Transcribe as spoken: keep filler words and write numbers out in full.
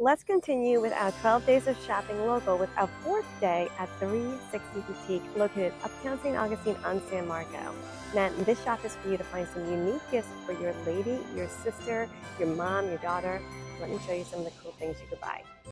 Let's continue with our twelve days of shopping local with our fourth day at three sixty Boutique located uptown Saint Augustine on San Marco. Now, this shop is for you to find some unique gifts for your lady, your sister, your mom, your daughter. Let me show you some of the cool things you could buy.